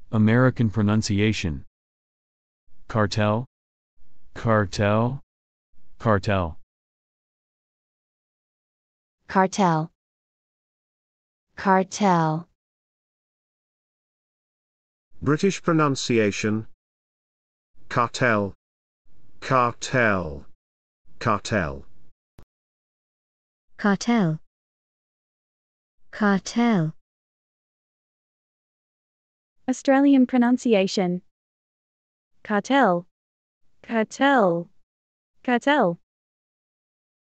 American pronunciation. Cartel, cartel, cartel. Cartel. Cartel. British pronunciation. Cartel, cartel, cartel. Cartel. Cartel. Australian pronunciation. Cartel, cartel, cartel.